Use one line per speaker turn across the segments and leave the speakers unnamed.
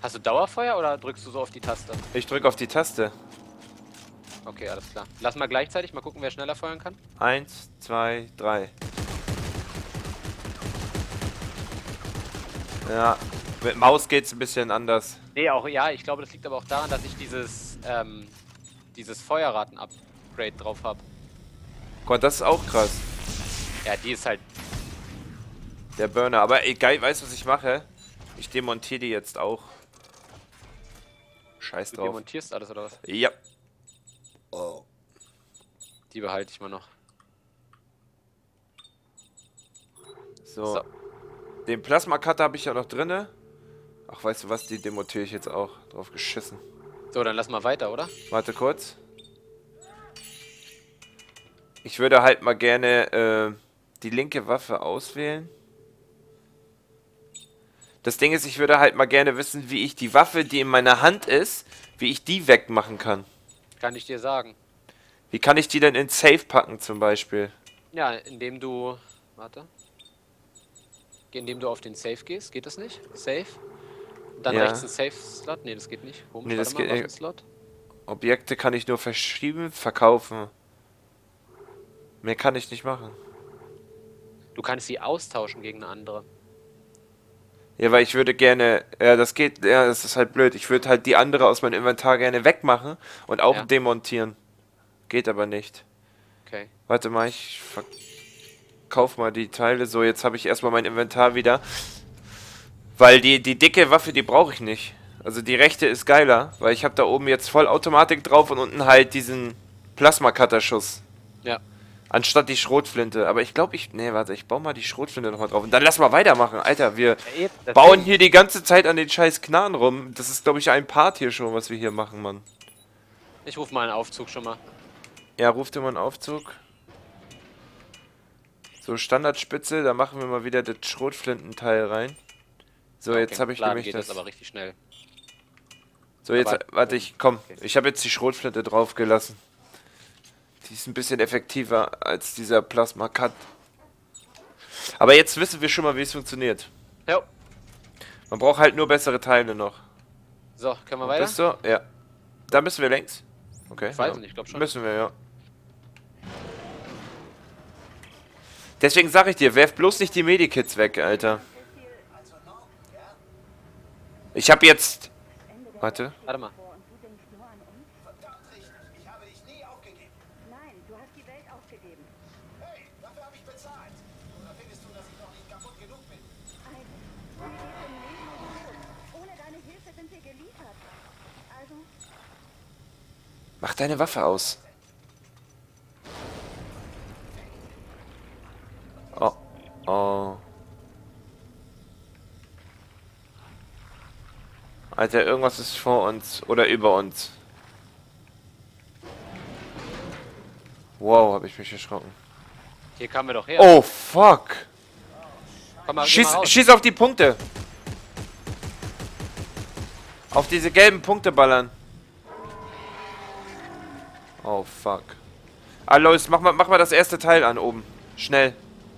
Hast du Dauerfeuer oder drückst du so auf die Taste?
Ich drücke auf die Taste.
Okay, alles klar. Lass mal gleichzeitig, mal gucken, wer schneller feuern kann.
1, 2, 3. Ja, mit Maus geht's ein bisschen anders.
Nee, auch, ja, ich glaube, das liegt aber auch daran, dass ich dieses Feuerraten-Upgrade drauf habe.
Gott, das ist auch krass.
Ja, die ist halt.
Der Burner. Aber egal, weißt du, was ich mache? Ich demontiere die jetzt auch. Scheiß
Du
drauf.
demontierst alles oder was?
Ja. Oh.
Die behalte ich mal noch.
So. Den Plasma-Cutter habe ich ja noch drinne. Ach, weißt du was? Die demontiere ich jetzt auch. Drauf geschissen.
So, dann lass mal weiter, oder?
Warte kurz. Ich würde halt mal gerne die linke Waffe auswählen. Das Ding ist, ich würde halt mal gerne wissen, wie ich die Waffe, die in meiner Hand ist, wie ich die wegmachen kann.
Kann ich dir sagen.
Wie kann ich die denn in Safe packen zum Beispiel?
Ja, indem du. Warte. Indem du auf den Safe gehst. Geht das nicht? Safe? Dann
Ja.
rechts ein Safe-Slot? Nee, das geht nicht. Komisch,
Nee, das
warte mal,
geht nicht.
Waffenslot.
Objekte kann ich nur verschieben, verkaufen. Mehr kann ich nicht machen.
Du kannst sie austauschen gegen eine andere.
Ja, weil ich würde gerne, ja, das geht, ja, das ist halt blöd. Ich würde halt die andere aus meinem Inventar gerne wegmachen und auch
Ja.
demontieren. Geht aber nicht.
Okay.
Warte mal, ich verkauf mal die Teile. So, jetzt habe ich erstmal mein Inventar wieder. Weil die dicke Waffe, die brauche ich nicht. Also die rechte ist geiler, weil ich habe da oben jetzt Vollautomatik drauf und unten halt diesen Plasma-Cutter-Schuss.
Ja.
Anstatt die Schrotflinte. Aber ich glaube, nee, warte, ich baue mal die Schrotflinte nochmal drauf. Und dann lass mal weitermachen. Alter, wir bauen hier die ganze Zeit an den scheiß Knarren rum. Das ist, glaube ich, ein Part hier schon, was wir hier machen, Mann.
Ich rufe mal einen Aufzug schon mal.
Ja, ruft dir mal einen Aufzug. So, Standardspitze, da machen wir mal wieder das Schrotflintenteil rein. So,
Okay,
jetzt habe ich
Laden
nämlich
geht
das...
das aber richtig schnell.
So, jetzt, warte, komm.
Okay.
Ich habe jetzt die Schrotflinte drauf gelassen. Die ist ein bisschen effektiver als dieser Plasma-Cut. Aber jetzt wissen wir schon mal, wie es funktioniert.
Jo.
Man braucht halt nur bessere Teile noch.
So, können wir weiter?
Bist du? Ja. Da müssen wir längs. Okay.
Ich weiß
ja.
nicht, ich glaube schon.
Müssen wir, ja. Deswegen sage ich dir, werf bloß nicht die Medikits weg, Alter. Ich habe jetzt... Warte.
Warte mal.
Nein, du hast die Welt aufgegeben.
Hey, dafür habe ich bezahlt. Oder findest du, dass ich noch nicht kaputt genug bin?
Also, du stehst im Leben und Tod. Ohne deine Hilfe sind wir geliefert. Also,
Mach deine Waffe aus. Oh. Oh. Alter, irgendwas ist vor uns. Oder über uns. Wow, habe ich mich erschrocken.
Hier kamen wir doch her.
Oh, fuck.
Komm mal, geh mal raus.
Schieß auf die Punkte. Auf diese gelben Punkte ballern. Oh, fuck. Ah, los, mach mal das erste Teil an oben. Schnell.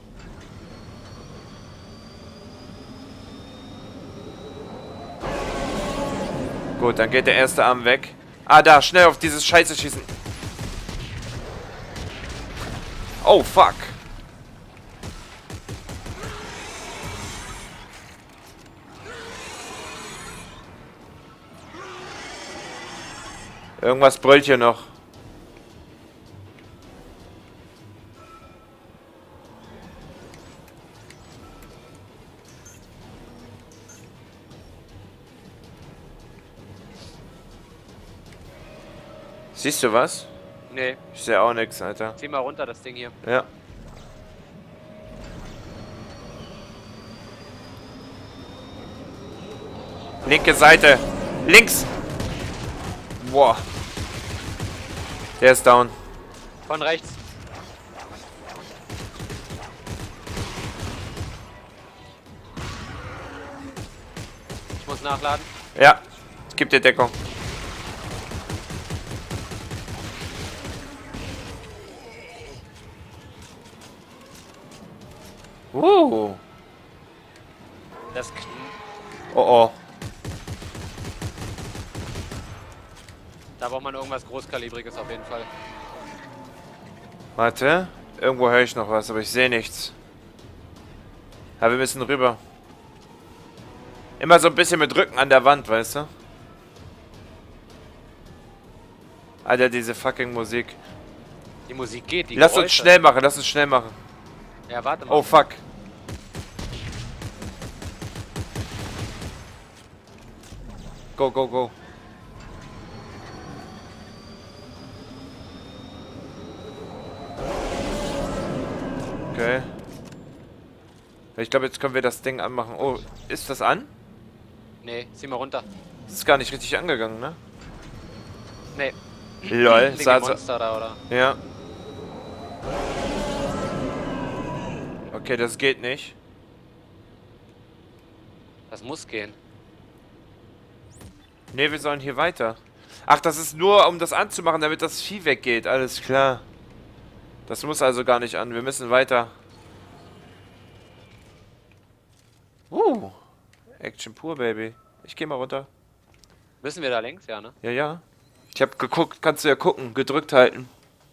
Gut, dann geht der erste Arm weg. Ah, da, schnell auf dieses Scheiße schießen. Oh, fuck. Irgendwas brüllt hier noch. Siehst du was?
Nee,
Ich sehe auch nichts, Alter.
zieh mal runter das Ding hier.
Ja. Linke Seite. Links. Boah. Der ist down.
Von rechts. Ich muss nachladen.
Ja. Ich geb dir Deckung.
Das
Oh oh.
Da braucht man irgendwas Großkalibriges auf jeden Fall.
Warte. Irgendwo höre ich noch was, aber ich sehe nichts. Ja, wir müssen rüber. Immer so ein bisschen mit Rücken an der Wand, weißt du? Alter, diese fucking Musik.
Die Musik geht, die
Lass uns
Geräusche.
schnell machen, lass uns schnell machen.
Ja, warte mal.
Oh, fuck. Go, go, go. Okay. Ich glaube, jetzt können wir das Ding anmachen. Oh, ist das an?
Nee, zieh mal runter.
Das ist gar nicht richtig angegangen, ne?
Nee.
Lol,
Liegt
sah
ein
so...
Monster da, oder?
Ja. Okay, das geht nicht.
Das muss gehen.
Ne, wir sollen hier weiter. Ach, das ist nur, um das anzumachen, damit das Vieh weggeht. Alles klar. Das muss also gar nicht an. Wir müssen weiter. Action pur, Baby. Ich geh mal runter.
Müssen wir da längs? Ja, ne?
Ja, ja. Ich hab geguckt. Kannst du ja gucken. Gedrückt halten.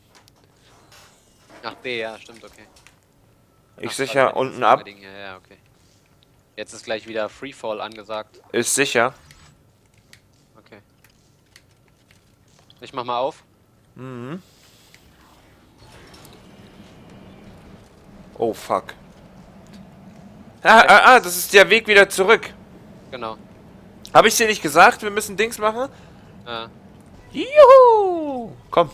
Ach, B, ja, stimmt, okay.
Ich
Ach,
sicher
warte,
unten
das
ab.
Ding hier, ja, okay. Jetzt ist gleich wieder Freefall angesagt.
Ist sicher.
Okay. Ich mach mal auf.
Mhm. Oh, fuck. Das ist der Weg wieder zurück.
Genau.
Habe ich dir nicht gesagt, wir müssen Dings machen?
Ja.
Juhu! Komm.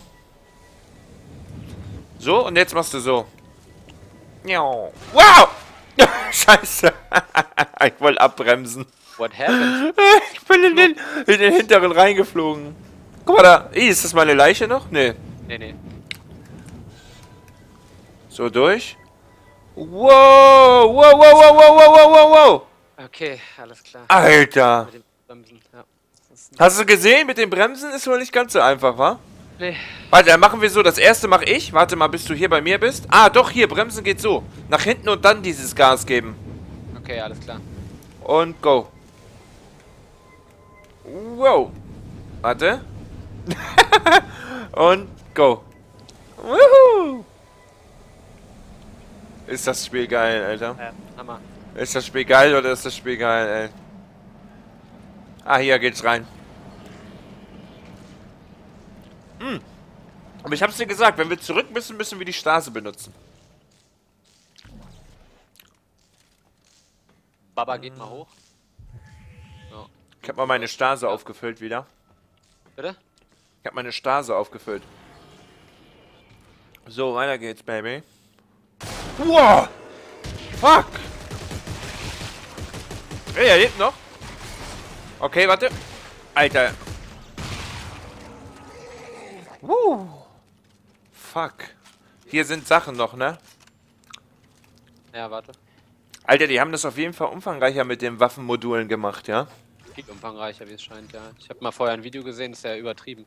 So, und jetzt machst du so. Miau. Wow! Scheiße. Ich wollte abbremsen.
What happened?
Ich bin in den hinteren reingeflogen. Guck mal da. Ist das meine Leiche noch? Nee.
Nee, nee.
So durch. Wow! Wow, wow, wow, wow, wow, wow, wow, wow!
Okay, alles klar.
Alter!
Mit dem Bremsen, ja. Das ist
Hast du gesehen, mit den Bremsen ist wohl nicht ganz so einfach, wa?
nee.
Warte, dann machen wir so. Das erste mache ich. Warte mal, bis du hier bei mir bist. Ah, doch, hier. Bremsen geht so. Nach hinten und dann dieses Gas geben.
Okay, alles klar.
Und go. Wow. Warte. Und go. Woohoo. Ist das Spiel geil, Alter.
Hammer.
Ist das Spiel geil oder ist das Spiel geil, ey? Ah, hier geht's rein. Aber ich hab's dir gesagt, wenn wir zurück müssen, müssen wir die Straße benutzen.
Baba geht mal hoch. So.
Ich hab mal meine Stase aufgefüllt wieder.
Bitte?
Ich hab meine Stase aufgefüllt. So, weiter geht's, Baby. Wow! Fuck! Hey, er lebt noch. Okay, warte. Alter. Fuck. Hier sind Sachen noch, ne?
Ja, warte.
Alter, die haben das auf jeden Fall umfangreicher mit den Waffenmodulen gemacht, ja?
Viel umfangreicher, wie es scheint, ja. Ich habe mal vorher ein Video gesehen, das ist ja übertrieben.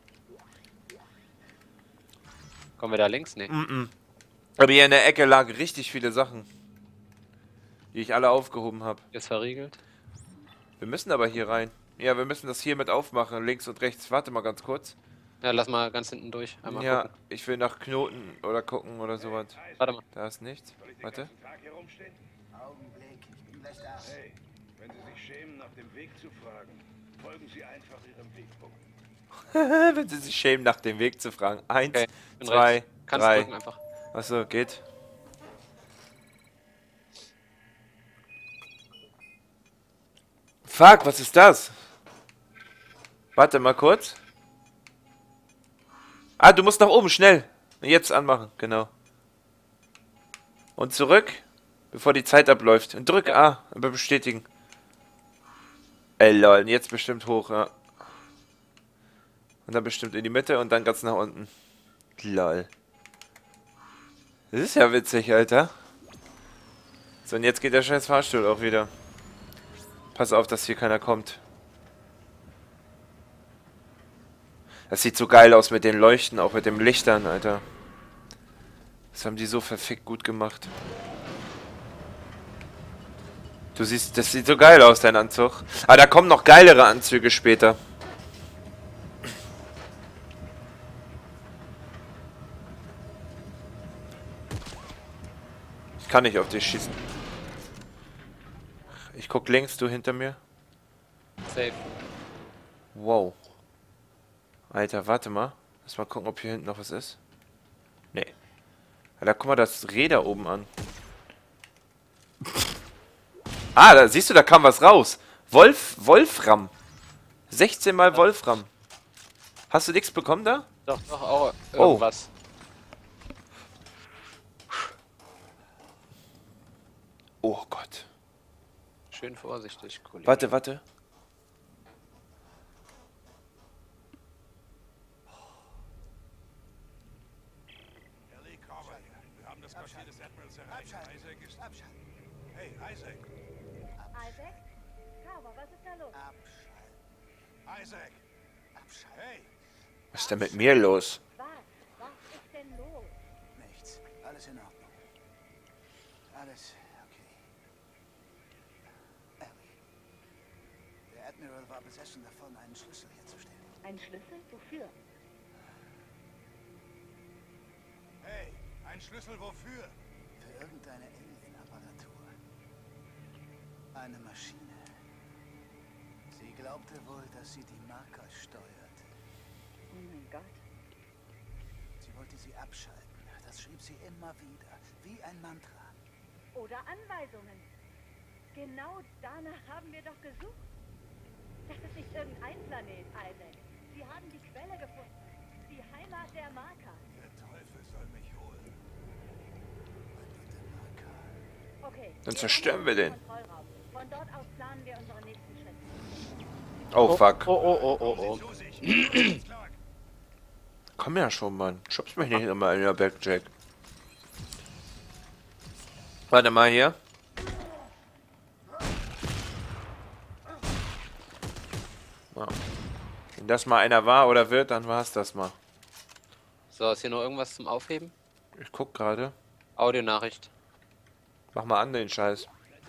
Kommen wir da links? Nee.
Aber hier in der Ecke lagen richtig viele Sachen, die ich alle aufgehoben habe.
Ist verriegelt.
Wir müssen aber hier rein. Ja, wir müssen das hier mit aufmachen, links und rechts. Warte mal ganz kurz.
Ja, lass mal ganz hinten durch. Einmal
Ja,
gucken.
ich will nach Knoten oder gucken oder sowas.
Warte mal.
Da ist nichts. Warte.
Tag hier rumstehen?
Augenblick, ich bin gleich da.
Hey, wenn Sie sich schämen, nach dem Weg zu fragen, folgen Sie einfach Ihrem Wegpunkt.
Wenn sie sich schämen, nach dem Weg zu fragen. Eins,
Okay, bin
2,
rechts. Kannst
3.
drücken einfach.
Achso, geht. Fuck, was ist das? Warte mal kurz. Ah, du musst nach oben, schnell. Jetzt anmachen, genau. Und zurück, bevor die Zeit abläuft. Und drück A, bestätigen. Ey, lol, jetzt bestimmt hoch, ja. Und dann bestimmt in die Mitte und dann ganz nach unten. Lol. Das ist ja witzig, Alter. So, und jetzt geht der scheiß Fahrstuhl auch wieder. Pass auf, dass hier keiner kommt. Das sieht so geil aus mit den Leuchten, auch mit den Lichtern, Alter. Das haben die so verfickt gut gemacht. Du siehst, das sieht so geil aus, dein Anzug. Aber da kommen noch geilere Anzüge später. kann nicht auf dich schießen. Ich guck links, du hinter mir.
Safe.
Wow. Alter, warte mal. Lass mal gucken, ob hier hinten noch was ist. Nee. Alter, guck mal das Räder oben an. Ah, da siehst du, da kam was raus. Wolfram. 16 mal Wolfram. Hast du nichts bekommen da?
Doch, auch irgendwas.
Oh Gott.
Schön vorsichtig, Kollege.
Warte.
Ellie, Carver hier. Wir haben das Quartier des Admirals erreicht. Isaac ist... Hey, Isaac.
Isaac? Carver, was ist da los?
Isaac. Hey.
Was ist denn mit mir los?
Was? Was ist denn los?
Nichts. Alles in Ordnung. Alles okay. Ellie. Der Admiral war besessen davon, einen Schlüssel herzustellen.
Ein Schlüssel? Wofür?
Hey, ein Schlüssel wofür?
Für irgendeine Alien-Apparatur. Eine Maschine. Sie glaubte wohl, dass sie die Marker steuert.
Oh mein Gott.
Sie wollte sie abschalten. Das schrieb sie immer wieder, wie ein Mantra.
Oder Anweisungen. Genau danach haben wir doch gesucht. Das ist nicht irgendein Planet, Isaac. Sie haben die Quelle gefunden. Die Heimat der Marker.
Der Teufel soll mich holen.
Okay.
Dann zerstören wir den.
Kontrollraum. Von dort aus planen wir unsere nächsten Schritte.
Oh fuck.
Oh.
Zu sich. Clark.
Komm ja schon, Mann. Schubst mich nicht immer in der Backjack. Warte mal hier. Ja. Wenn das mal einer war oder wird, dann war es das mal.
So, ist hier noch irgendwas zum Aufheben?
Ich guck gerade.
Audionachricht.
Mach mal an den Scheiß.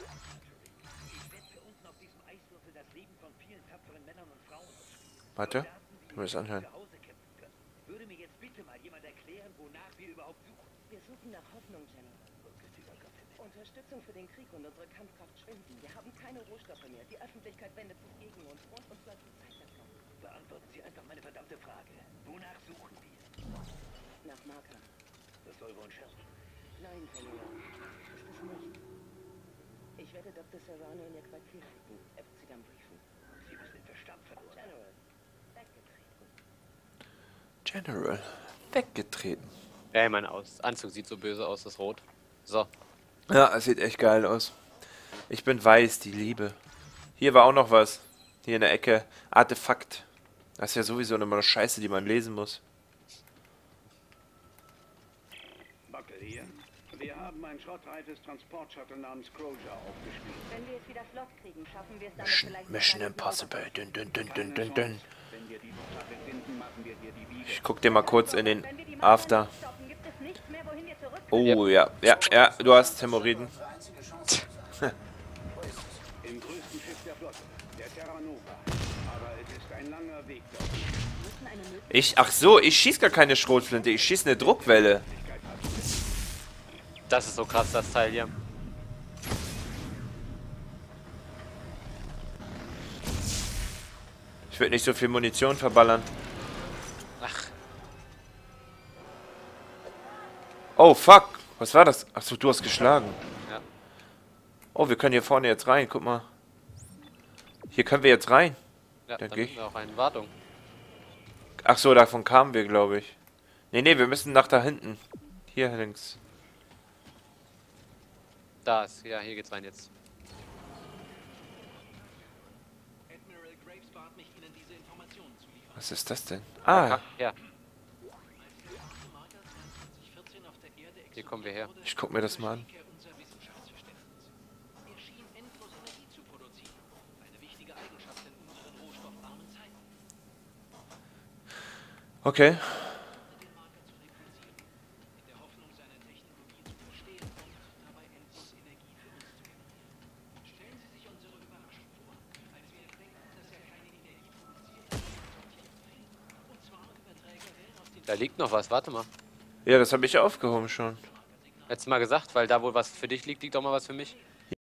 Warte. Ich muss das anhören.
Würde mir jetzt bitte mal jemand erklären, wonach wir überhaupt suchen?
Wir suchen nach Hoffnung, General. Unterstützung für den Krieg und unsere Kampfkraft schwinden. Wir haben keine Rohstoffe mehr. Die Öffentlichkeit wendet sich gegen uns und uns läuft die Zeit davon.
Beantworten Sie einfach meine verdammte Frage. Wonach suchen wir?
Nach Marker.
Das soll wohl ein Scherz.
Nein, General. Ist es nicht. Ich werde Dr. Serrano in Ihr Quartier schicken. Er wird Sie dann briefen.
Sie müssen den Verstand verloren.
General. Weggetreten.
General. Weggetreten.
Ey, mein Anzug sieht so böse aus, das Rot. So.
Ja, es sieht echt geil aus. Ich bin weiß, die Liebe. Hier war auch noch was. Hier in der Ecke. Artefakt. Das ist ja sowieso immer eine Scheiße, die man lesen muss.
Buckel hier. Wir haben ein schrottreifes Transportshuttle namens Crozier aufgespielt.
Wenn wir es wieder flott kriegen, schaffen wir es damit
Mission,
vielleicht...
Mission
sogar-
Impossible. Dün, dün, dün, dün,
Keine
dün, dün.
Chance. Wenn wir diese Shuttle finden, machen wir dir die Wiege.
Ich guck dir mal kurz in den
Wenn wir die Marker
After.
nicht stoppen, gibt es nichts mehr, wohin wir zurück...
Oh ja, du hast Hämorrhoiden.
Im größten Schiff der Flotte, der Terra Nova. Aber es ist ein langer Weg dort.
müssen eine Möglichkeit...
Ach so, ich schieß gar keine Schrotflinte, ich schieß eine Druckwelle.
Das ist so krass, das Teil hier.
Ich würde nicht so viel Munition verballern.
Ach,
Oh fuck, was war das? Achso, du hast geschlagen.
ja.
Oh, wir können hier vorne jetzt rein, guck mal. Hier können wir jetzt rein.
Ja,
Dann
dann
geh
müssen
ich.
wir auch rein. Wartung.
Ach so, davon kamen wir, glaube ich. Nee, wir müssen nach da hinten. Hier links.
Da ist, ja, hier geht's rein jetzt.
Admiral Graves bat mich, Ihnen diese Informationen zu liefern.
Was ist das denn? Ah,
Ja,
Als der Marker 2014 auf der Erde
hier kommen wir her.
ich guck mir das mal an.
explodierte er unser Wissenschaftsverständnis. Er schien endlos Energie zu produzieren. Eine wichtige Eigenschaft in unseren rohstoffarmen Zeiten.
Okay.
Den Marker zu repulsieren, in der Hoffnung, seiner Technologie zu verstehen und dabei endlos Energie für uns zu generieren. Stellen Sie sich unsere Überraschung vor, als wir entdeckten, dass er keine Energie produziert, und zwar über Trägerwellen aus den
Da liegt noch was, warte mal.
Ja, das habe ich aufgehoben schon.
Hättest du mal gesagt, weil da, wo was für dich liegt, liegt auch mal was für mich.